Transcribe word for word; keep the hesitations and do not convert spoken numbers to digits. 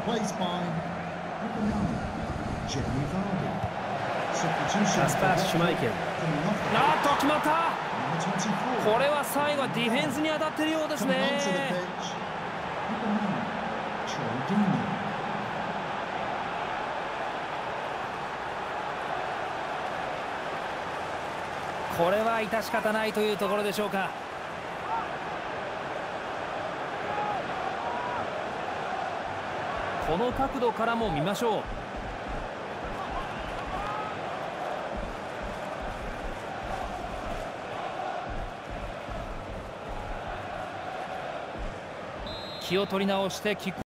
カスパー・シュマイケル。あっと決まった。これは最後はディフェンスに当たっているようですね。これは致し方ないというところでしょうか。この角度からも見ましょう。気を取り直してキック。